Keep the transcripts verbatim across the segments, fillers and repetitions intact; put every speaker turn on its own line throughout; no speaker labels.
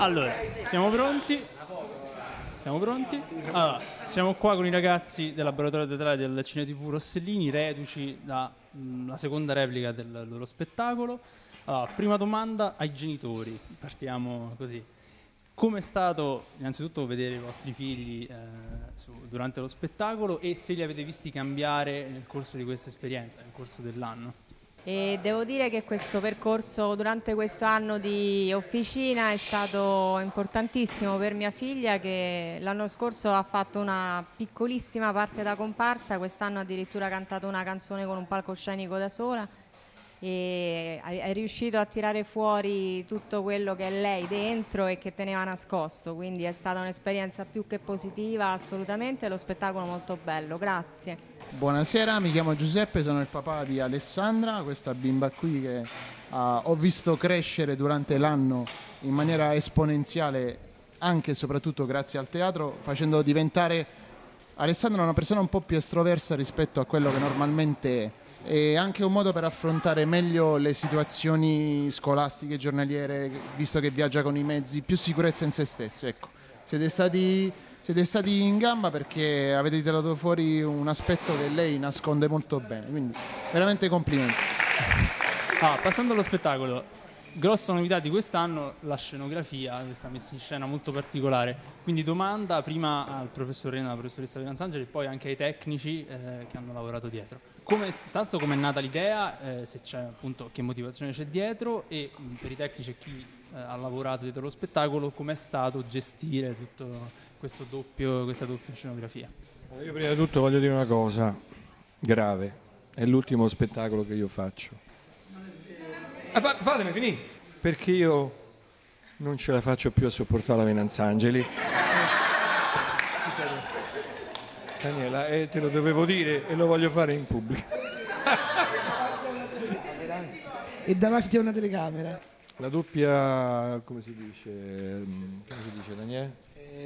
Allora, siamo pronti? Siamo pronti? Allora, siamo qua con i ragazzi del laboratorio teatrale del Cine T V Rossellini, reduci dalla seconda replica del loro spettacolo. Allora, prima domanda ai genitori, partiamo così. Come è stato innanzitutto vedere i vostri figli eh, su, durante lo spettacolo e se li avete visti cambiare nel corso di questa esperienza, nel corso dell'anno?
E devo dire che questo percorso durante questo anno di officina è stato importantissimo per mia figlia, che l'anno scorso ha fatto una piccolissima parte da comparsa, quest'anno addirittura ha cantato una canzone con un palcoscenico da sola e è riuscito a tirare fuori tutto quello che è lei dentro e che teneva nascosto, quindi è stata un'esperienza più che positiva assolutamente, lo spettacolo molto bello, grazie.
Buonasera, mi chiamo Giuseppe, sono il papà di Alessandra, questa bimba qui che uh, ho visto crescere durante l'anno in maniera esponenziale anche e soprattutto grazie al teatro, facendo diventare Alessandra una persona un po' più estroversa rispetto a quello che normalmente è. È anche un modo per affrontare meglio le situazioni scolastiche, giornaliere, visto che viaggia con i mezzi, più sicurezza in se stesso. Ecco, siete stati... Siete stati in gamba perché avete tirato fuori un aspetto che lei nasconde molto bene, quindi veramente complimenti.
Ah, passando allo spettacolo, grossa novità di quest'anno, la scenografia, questa messa in scena molto particolare. Quindi domanda prima al professor Rena, alla professoressa Fidanzangeli e poi anche ai tecnici eh, che hanno lavorato dietro. Come, tanto come è nata l'idea, eh, se c'è appunto che motivazione c'è dietro e mh, per i tecnici e chi eh, ha lavorato dietro lo spettacolo, com'è stato gestire tutto questo doppio, questa doppia scenografia?
Io prima di tutto voglio dire una cosa grave, è l'ultimo spettacolo che io faccio. Ah, fatemi finire, perché io non ce la faccio più a sopportare la Venanzangeli. Scusate, Daniela, eh, te lo dovevo dire e lo voglio fare in pubblico.
E davanti a una telecamera.
La doppia, come si dice, come si dice Daniele?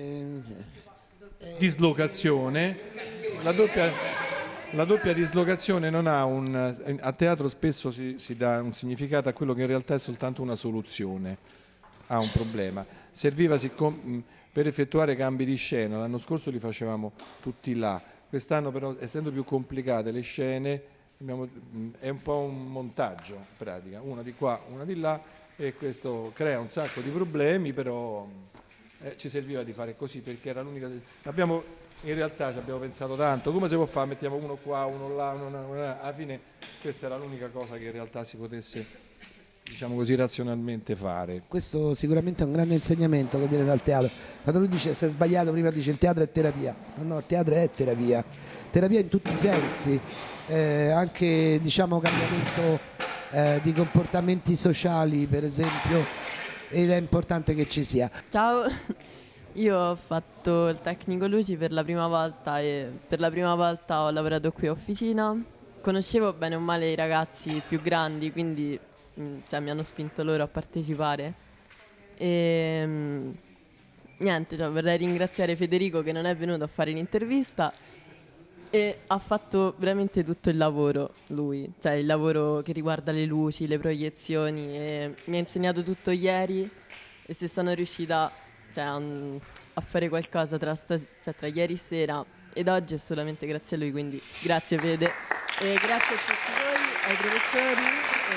Dislocazione. La doppia, la doppia dislocazione non ha un... A teatro spesso si, si dà un significato a quello che in realtà è soltanto una soluzione a un problema. Serviva siccome, per effettuare cambi di scena, l'anno scorso li facevamo tutti là, quest'anno però essendo più complicate le scene abbiamo, è un po' un montaggio in pratica, una di qua, una di là e questo crea un sacco di problemi, però... Eh, ci serviva di fare così perché era l'unica. Abbiamo, in realtà ci abbiamo pensato tanto, come si può fare? Mettiamo uno qua, uno là, uno là, uno là. Alla fine questa era l'unica cosa che in realtà si potesse, diciamo così, razionalmente fare.
Questo sicuramente è un grande insegnamento che viene dal teatro. Quando lui dice sei sbagliato, prima dice il teatro è terapia. No, no, il teatro è terapia. Terapia in tutti i sensi, eh, anche diciamo cambiamento eh, di comportamenti sociali, per esempio. Ed è importante che ci sia.
Ciao, io ho fatto il tecnico luci per la prima volta e per la prima volta ho lavorato qui a Officina. Conoscevo bene o male i ragazzi più grandi, quindi mh, cioè, mi hanno spinto loro a partecipare. E mh, niente, cioè, vorrei ringraziare Federico che non è venuto a fare l'intervista e ha fatto veramente tutto il lavoro lui, cioè il lavoro che riguarda le luci, le proiezioni, e mi ha insegnato tutto ieri e se sono riuscita cioè, a, a fare qualcosa tra, sta, cioè, tra ieri sera ed oggi è solamente grazie a lui, quindi grazie Fede e grazie a tutti voi, ai professori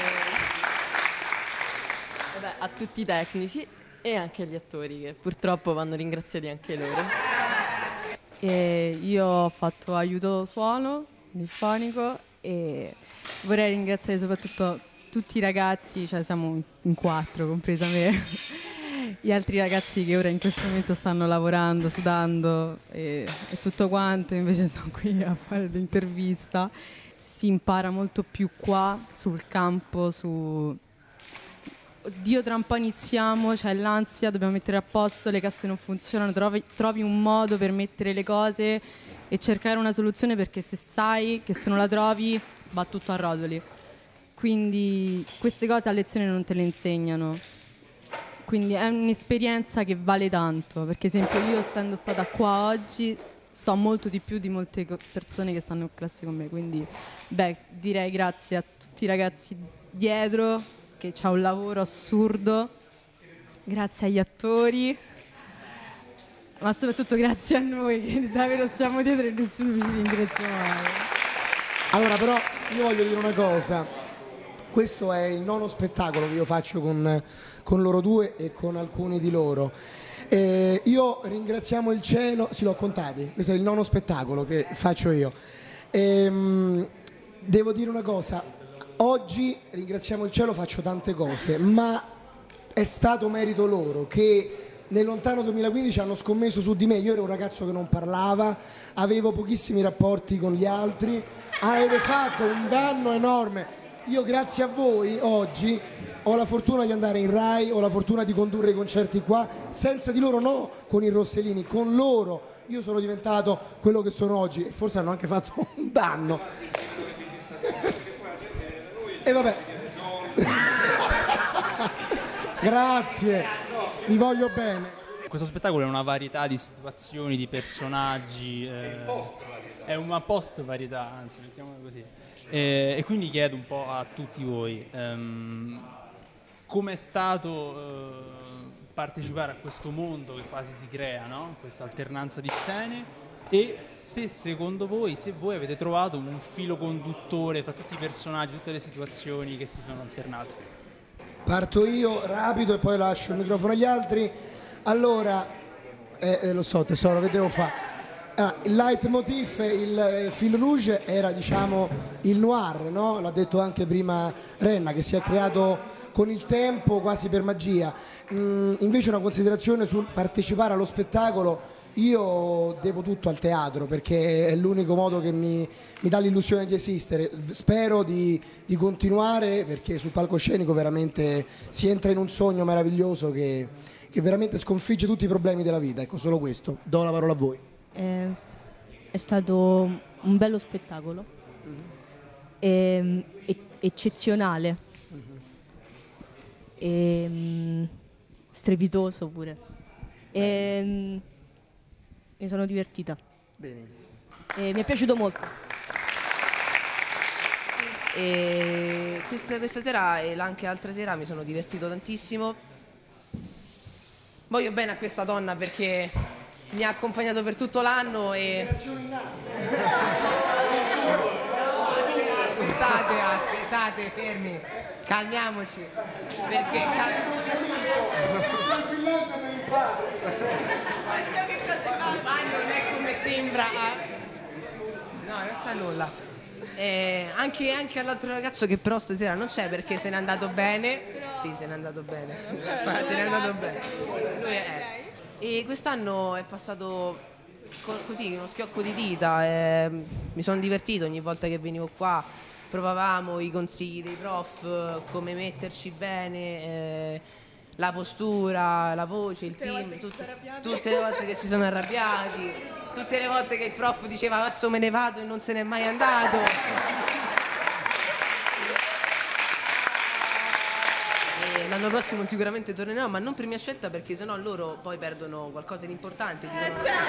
e, e beh, a tutti i tecnici e anche agli attori che purtroppo vanno ringraziati anche loro.
E io ho fatto aiuto suono nel fonico e vorrei ringraziare soprattutto tutti i ragazzi, cioè siamo in quattro, compresa me, gli altri ragazzi che ora in questo momento stanno lavorando, sudando e, e tutto quanto, invece sono qui a fare l'intervista. Si impara molto più qua sul campo, su... Oddio, tra un po' iniziamo, c'è l'ansia, dobbiamo mettere a posto, le casse non funzionano, trovi, trovi un modo per mettere le cose e cercare una soluzione, perché se sai che se non la trovi va tutto a rotoli. Quindi queste cose a lezione non te le insegnano. Quindi è un'esperienza che vale tanto, perché esempio io essendo stata qua oggi so molto di più di molte persone che stanno in classe con me, quindi beh, direi grazie a tutti i ragazzi dietro che c'ha un lavoro assurdo grazie agli attori, ma soprattutto grazie a noi che davvero stiamo dietro e nessuno ci ringrazia mai.
Allora però io voglio dire una cosa, questo è il nono spettacolo che io faccio con, con loro due e con alcuni di loro. Eh, io ringraziamo il cielo, sì l'ho contati, questo è il nono spettacolo che faccio io. Ehm, devo dire una cosa, oggi ringraziamo il cielo, faccio tante cose, ma è stato merito loro che nel lontano duemilaquindici hanno scommesso su di me. Io ero un ragazzo che non parlava, avevo pochissimi rapporti con gli altri, avete fatto un danno enorme. Io grazie a voi oggi ho la fortuna di andare in Rai, ho la fortuna di condurre i concerti qua, senza di loro, no con i Rossellini, con loro io sono diventato quello che sono oggi e forse hanno anche fatto un danno. E vabbè. Grazie, vi voglio bene.
Questo spettacolo è una varietà di situazioni, di personaggi, eh, è una post varietà, anzi mettiamola così. E, e quindi chiedo un po' a tutti voi um, com'è stato uh, partecipare a questo mondo che quasi si crea, no? Questa alternanza di scene, e se secondo voi, se voi avete trovato un filo conduttore fra tutti i personaggi, tutte le situazioni che si sono alternate.
Parto io rapido e poi lascio il microfono agli altri. Allora, eh, eh, lo so tesoro, che devo fare? Ah, il leitmotiv, il eh, fil rouge era diciamo il noir, no? L'ha detto anche prima Renna, che si è creato con il tempo quasi per magia. Mm, invece una considerazione sul partecipare allo spettacolo, io devo tutto al teatro perché è l'unico modo che mi, mi dà l'illusione di esistere. Spero di, di continuare perché sul palcoscenico veramente si entra in un sogno meraviglioso che, che veramente sconfigge tutti i problemi della vita. Ecco, solo questo. Do la parola a voi.
Eh, è stato un bello spettacolo, mm-hmm. e, e, eccezionale, mm-hmm. e, um, strepitoso pure. E, um, mi sono divertita.
Benissimo.
E mi è piaciuto molto.
E questa, questa sera e anche altre sera mi sono divertito tantissimo. Voglio bene a questa donna perché mi ha accompagnato per tutto l'anno e... No, aspettate, aspettate, fermi, calmiamoci, perché... Cal... Guarda che cosa fa, ma non è come sembra... No, non sa nulla. Eh, anche, anche all'altro ragazzo che però stasera non c'è perché se n'è andato bene. Sì, se n'è andato bene. Se n'è andato bene. Lui è... E quest'anno è passato co- così, uno schiocco di dita, eh, mi sono divertito ogni volta che venivo qua, provavamo i consigli dei prof, come metterci bene, eh, la postura, la voce, il team, tutte, tutte le volte che si sono arrabbiati, tutte le volte che il prof diceva adesso me ne vado e non se n'è mai andato. L'anno prossimo sicuramente tornerò, ma non per mia scelta perché sennò loro poi perdono qualcosa di importante. Eh, dicono, certo.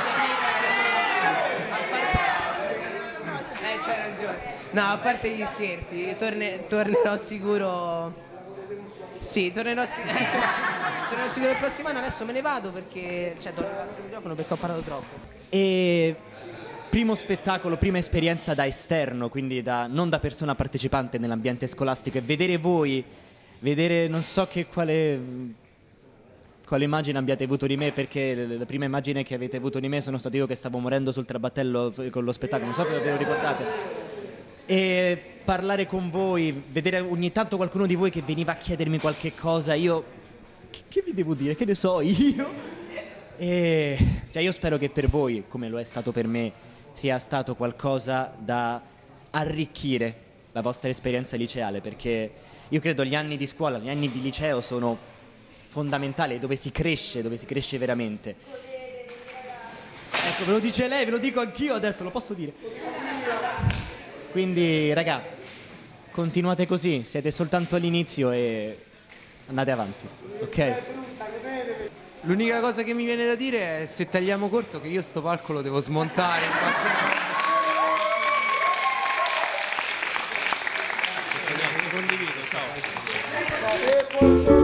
A parte... Eh, c'hai ragione. No, a parte gli scherzi, torne... tornerò sicuro. Sì, tornerò, si... tornerò sicuro il prossimo anno. Adesso me ne vado perché cioè, do l'altro microfono perché ho parlato troppo.
E primo spettacolo, prima esperienza da esterno, quindi da... non da persona partecipante nell'ambiente scolastico, e vedere voi. Vedere non so che quale, quale immagine abbiate avuto di me, perché la prima immagine che avete avuto di me sono stato io che stavo morendo sul trabattello con lo spettacolo, non so se ve lo ricordate. E parlare con voi, vedere ogni tanto qualcuno di voi che veniva a chiedermi qualche cosa, io che, che vi devo dire, che ne so io? E cioè io spero che per voi, come lo è stato per me, sia stato qualcosa da arricchire la vostra esperienza liceale, perché io credo gli anni di scuola, gli anni di liceo sono fondamentali, dove si cresce, dove si cresce veramente. Ecco, ve lo dice lei, ve lo dico anch'io adesso, lo posso dire. Quindi, raga, continuate così, siete soltanto all'inizio e andate avanti, ok?
L'unica cosa che mi viene da dire è se tagliamo corto che io sto palco lo devo smontare in qualche modo.
Condivido, ciao.